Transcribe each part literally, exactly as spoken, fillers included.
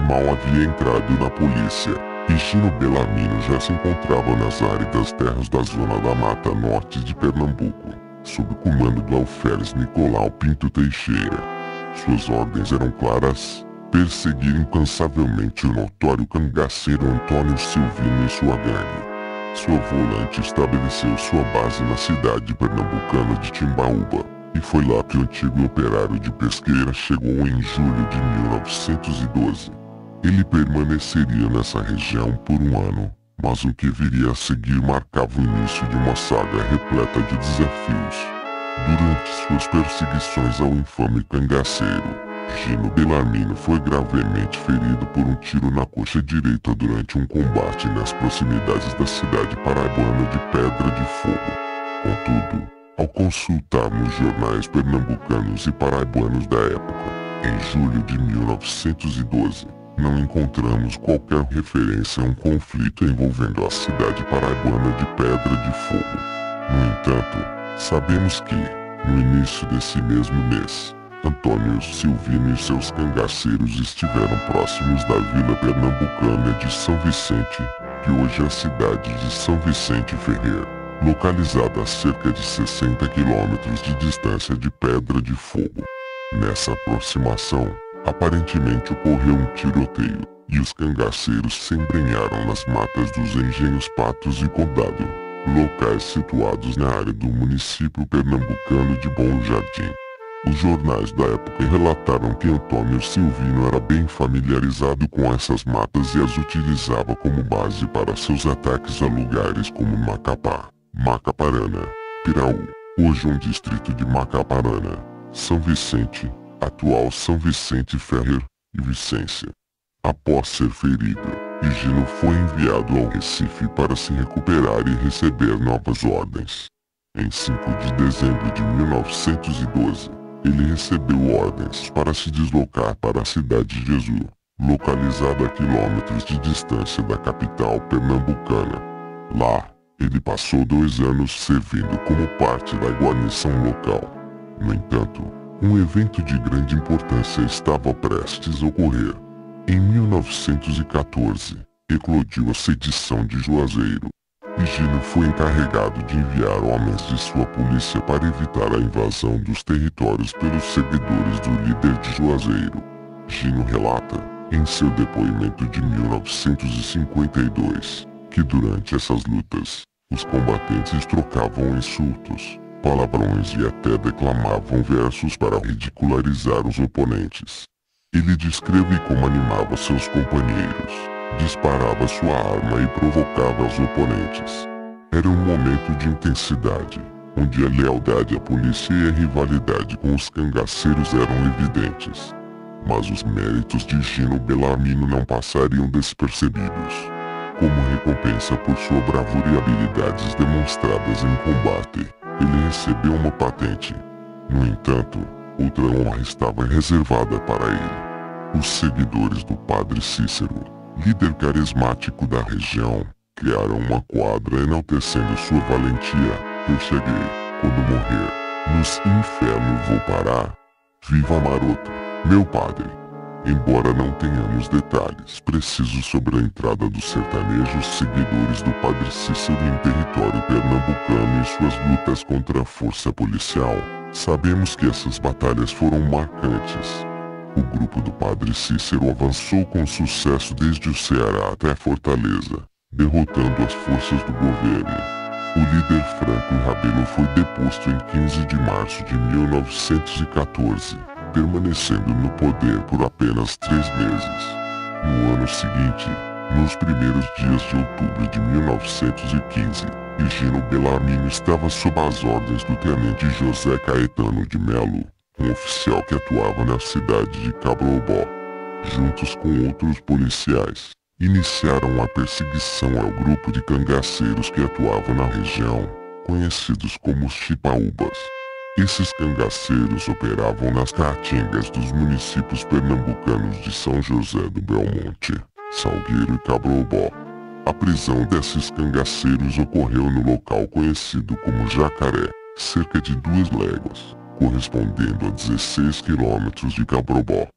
mal havia entrado na polícia, e Gino Bellarmino já se encontrava nas áridas terras da zona da Mata Norte de Pernambuco, sob o comando do alferes Nicolau Pinto Teixeira. Suas ordens eram claras: perseguir incansavelmente o notório cangaceiro Antônio Silvino e sua gangue. Sua volante estabeleceu sua base na cidade pernambucana de Timbaúba, e foi lá que o antigo operário de pesqueira chegou em julho de mil novecentos e doze. Ele permaneceria nessa região por um ano, mas o que viria a seguir marcava o início de uma saga repleta de desafios. Durante suas perseguições ao infame cangaceiro, Gino Bellarmino foi gravemente ferido por um tiro na coxa direita durante um combate nas proximidades da cidade paraibana de Pedra de Fogo. Contudo, ao consultarmos jornais pernambucanos e paraibanos da época, em julho de mil novecentos e doze, não encontramos qualquer referência a um conflito envolvendo a cidade paraibana de Pedra de Fogo. No entanto, sabemos que, no início desse mesmo mês, Antônio Silvino e seus cangaceiros estiveram próximos da vila pernambucana de São Vicente, que hoje é a cidade de São Vicente Ferrer, localizada a cerca de sessenta quilômetros de distância de Pedra de Fogo. Nessa aproximação, aparentemente ocorreu um tiroteio, e os cangaceiros se embrenharam nas matas dos Engenhos Patos e Condado, locais situados na área do município pernambucano de Bom Jardim. Os jornais da época relataram que Antônio Silvino era bem familiarizado com essas matas e as utilizava como base para seus ataques a lugares como Macapá, Macaparana, Piraú, hoje um distrito de Macaparana, São Vicente, atual São Vicente Ferrer, e Vicência. Após ser ferido, Gino foi enviado ao Recife para se recuperar e receber novas ordens. Em cinco de dezembro de mil novecentos e doze, ele recebeu ordens para se deslocar para a cidade de Jesus, localizada a quilômetros de distância da capital pernambucana. Lá, ele passou dois anos servindo como parte da guarnição local. No entanto, um evento de grande importância estava prestes a ocorrer. Em mil novecentos e quatorze, eclodiu a sedição de Juazeiro, e Gino foi encarregado de enviar homens de sua polícia para evitar a invasão dos territórios pelos seguidores do líder de Juazeiro. Gino relata, em seu depoimento de mil novecentos e cinquenta e dois, que durante essas lutas, os combatentes trocavam insultos, palavrões e até declamavam versos para ridicularizar os oponentes. Ele descreve como animava seus companheiros, disparava sua arma e provocava os oponentes. Era um momento de intensidade, onde a lealdade à polícia e a rivalidade com os cangaceiros eram evidentes. Mas os méritos de Gino Bellarmino não passariam despercebidos. Como recompensa por sua bravura e habilidades demonstradas em combate, ele recebeu uma patente. No entanto, outra honra estava reservada para ele. Os seguidores do Padre Cícero, líder carismático da região, criaram uma quadra enaltecendo sua valentia. Eu cheguei, quando morrer, nos infernos vou parar. Viva Maroto, meu padre! Embora não tenhamos detalhes precisos sobre a entrada dos sertanejos seguidores do Padre Cícero em território pernambucano e suas lutas contra a força policial, sabemos que essas batalhas foram marcantes. O grupo do Padre Cícero avançou com sucesso desde o Ceará até Fortaleza, derrotando as forças do governo. O líder Franco Rabelo foi deposto em quinze de março de mil novecentos e quatorze, permanecendo no poder por apenas três meses. No ano seguinte, nos primeiros dias de outubro de mil novecentos e quinze, Gino Bellarmino estava sob as ordens do tenente José Caetano de Melo, um oficial que atuava na cidade de Cabrobó. Juntos com outros policiais, iniciaram a perseguição ao grupo de cangaceiros que atuava na região, conhecidos como os Chipaúbas. Esses cangaceiros operavam nas caatingas dos municípios pernambucanos de São José do Belmonte, Salgueiro e Cabrobó. A prisão desses cangaceiros ocorreu no local conhecido como Jacaré, cerca de duas léguas, correspondendo a dezesseis quilômetros de Cabrobó.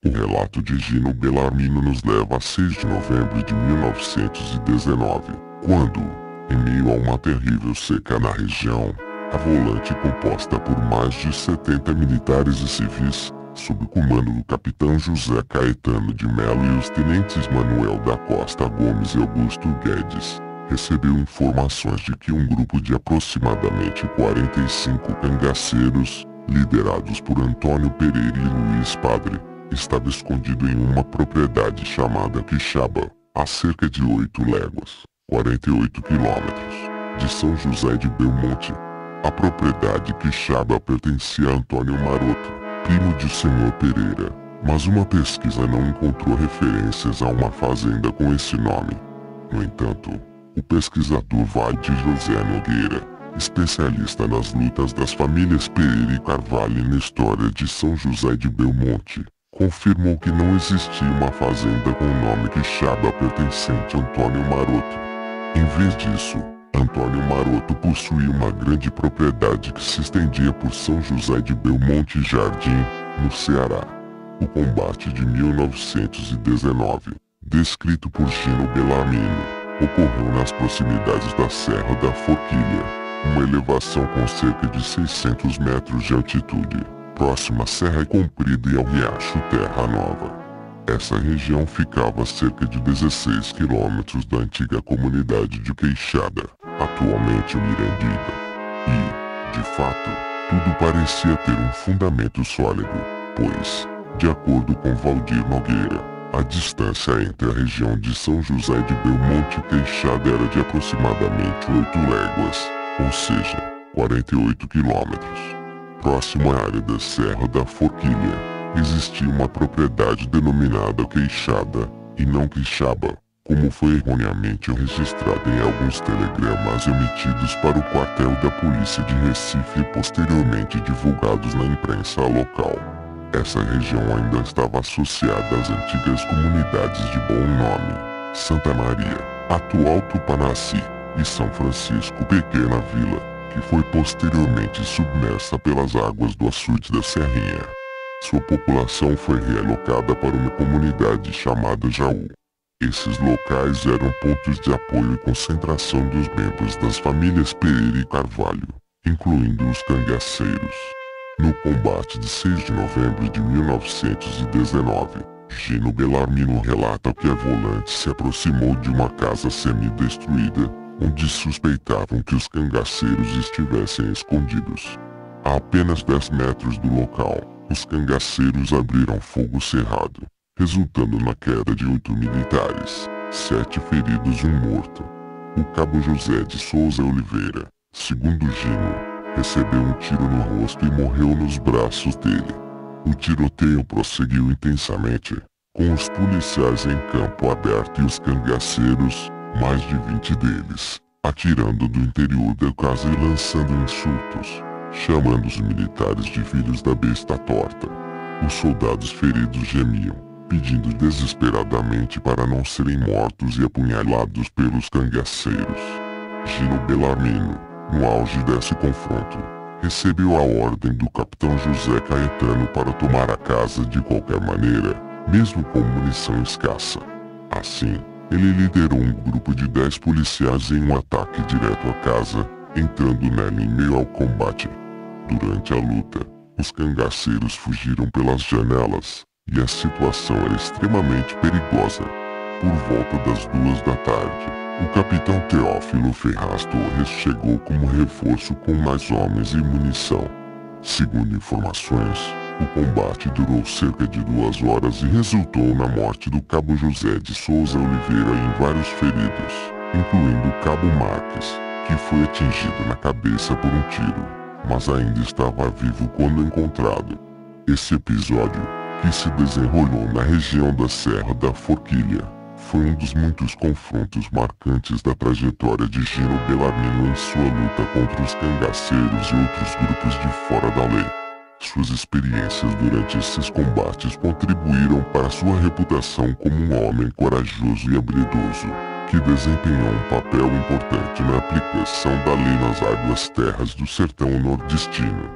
O relato de Gino Bellarmino nos leva a seis de novembro de mil novecentos e dezenove, quando, em meio a uma terrível seca na região, a volante composta por mais de setenta militares e civis, sob o comando do capitão José Caetano de Melo e os tenentes Manuel da Costa Gomes e Augusto Guedes, recebeu informações de que um grupo de aproximadamente quarenta e cinco cangaceiros, liderados por Antônio Pereira e Luiz Padre, estava escondido em uma propriedade chamada Quixaba, a cerca de oito léguas, quarenta e oito quilômetros, de São José de Belmonte. A propriedade Quixaba pertencia a Antônio Maroto, primo de senhor Pereira, mas uma pesquisa não encontrou referências a uma fazenda com esse nome. No entanto, o pesquisador Valdir José Nogueira, especialista nas lutas das famílias Pereira e Carvalho na história de São José de Belmonte, confirmou que não existia uma fazenda com o nome Quixaba pertencente a Antônio Maroto. Em vez disso, Antônio Maroto possuía uma grande propriedade que se estendia por São José de Belmonte e Jardim, no Ceará. O combate de mil novecentos e dezenove, descrito por Gino Bellarmino, ocorreu nas proximidades da Serra da Forquilha, uma elevação com cerca de seiscentos metros de altitude, próxima à Serra Comprida e ao Riacho Terra Nova. Essa região ficava a cerca de dezesseis quilômetros da antiga comunidade de Queixada, atualmente Mirandiba. E, de fato, tudo parecia ter um fundamento sólido, pois, de acordo com Valdir Nogueira, a distância entre a região de São José de Belmonte e Queixada era de aproximadamente oito léguas, ou seja, quarenta e oito quilômetros. Próximo à área da Serra da Forquilha, existia uma propriedade denominada Queixada, e não Quixaba, como foi erroneamente registrado em alguns telegramas emitidos para o quartel da polícia de Recife e posteriormente divulgados na imprensa local. Essa região ainda estava associada às antigas comunidades de Bom Nome, Santa Maria, atual Tupanaci, e São Francisco Pequena Vila, que foi posteriormente submersa pelas águas do açude da Serrinha. Sua população foi realocada para uma comunidade chamada Jaú. Esses locais eram pontos de apoio e concentração dos membros das famílias Pereira e Carvalho, incluindo os cangaceiros. No combate de seis de novembro de mil novecentos e dezenove, Gino Bellarmino relata que a volante se aproximou de uma casa semi-destruída, onde suspeitavam que os cangaceiros estivessem escondidos. A apenas dez metros do local, os cangaceiros abriram fogo cerrado, resultando na queda de oito militares, sete feridos e um morto. O cabo José de Souza Oliveira, segundo Gino, recebeu um tiro no rosto e morreu nos braços dele. O tiroteio prosseguiu intensamente, com os policiais em campo aberto e os cangaceiros, mais de vinte deles, atirando do interior da casa e lançando insultos, chamando os militares de filhos da besta torta. Os soldados feridos gemiam, pedindo desesperadamente para não serem mortos e apunhalados pelos cangaceiros. Gino Bellarmino, no auge desse confronto, recebeu a ordem do capitão José Caetano para tomar a casa de qualquer maneira, mesmo com munição escassa. Assim, ele liderou um grupo de dez policiais em um ataque direto à casa, entrando nela em meio ao combate. Durante a luta, os cangaceiros fugiram pelas janelas, e a situação era extremamente perigosa. Por volta das duas da tarde, o capitão Teófilo Ferraz Torres chegou como reforço com mais homens e munição. Segundo informações, o combate durou cerca de duas horas e resultou na morte do cabo José de Souza Oliveira e em vários feridos, incluindo o cabo Marques, que foi atingido na cabeça por um tiro, mas ainda estava vivo quando encontrado. Esse episódio, que se desenrolou na região da Serra da Forquilha, foi um dos muitos confrontos marcantes da trajetória de Gino Bellarmino em sua luta contra os cangaceiros e outros grupos de fora da lei. Suas experiências durante esses combates contribuíram para sua reputação como um homem corajoso e habilidoso, que desempenhou um papel importante na aplicação da lei nas águas terras do sertão nordestino.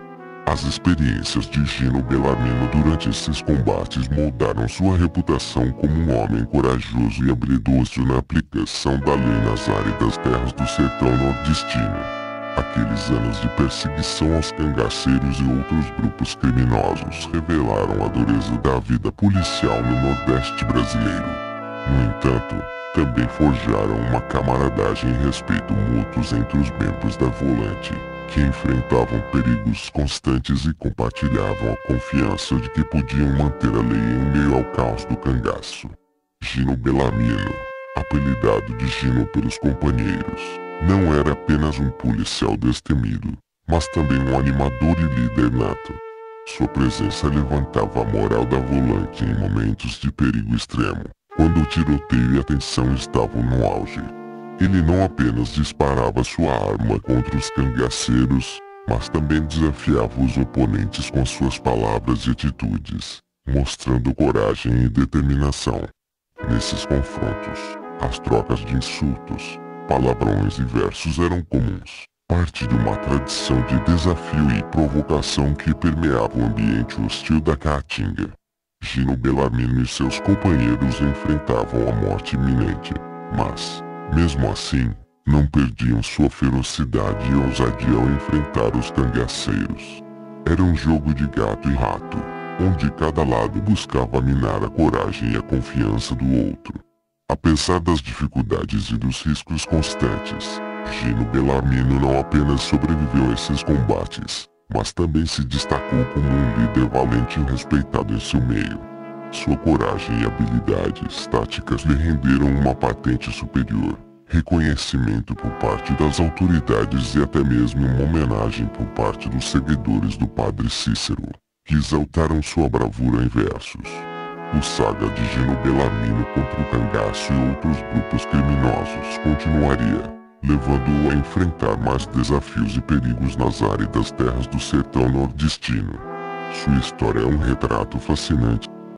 As experiências de Gino Bellarmino durante esses combates moldaram sua reputação como um homem corajoso e habilidoso na aplicação da lei nas áridas terras do sertão nordestino. Aqueles anos de perseguição aos cangaceiros e outros grupos criminosos revelaram a dureza da vida policial no Nordeste brasileiro. No entanto, também forjaram uma camaradagem e respeito mútuos entre os membros da Volante, que enfrentavam perigos constantes e compartilhavam a confiança de que podiam manter a lei em meio ao caos do cangaço. Gino Bellarmino, apelidado de Gino pelos companheiros, não era apenas um policial destemido, mas também um animador e líder nato. Sua presença levantava a moral da Volante em momentos de perigo extremo, quando o tiroteio e a tensão estavam no auge. Ele não apenas disparava sua arma contra os cangaceiros, mas também desafiava os oponentes com suas palavras e atitudes, mostrando coragem e determinação. Nesses confrontos, as trocas de insultos, palavrões e versos eram comuns, parte de uma tradição de desafio e provocação que permeava o ambiente hostil da Caatinga. Gino Bellarmino e seus companheiros enfrentavam a morte iminente, mas, mesmo assim, não perdiam sua ferocidade e ousadia ao enfrentar os cangaceiros. Era um jogo de gato e rato, onde cada lado buscava minar a coragem e a confiança do outro. Apesar das dificuldades e dos riscos constantes, Gino Bellarmino não apenas sobreviveu a esses combates, mas também se destacou como um líder valente e respeitado em seu meio. Sua coragem e habilidades táticas lhe renderam uma patente superior, reconhecimento por parte das autoridades e até mesmo uma homenagem por parte dos seguidores do Padre Cícero, que exaltaram sua bravura em versos. O saga de Gino Bellarmino contra o cangaço e outros grupos criminosos continuaria, levando-o a enfrentar mais desafios e perigos nas áridas terras do sertão nordestino. Sua história é um retrato fascinante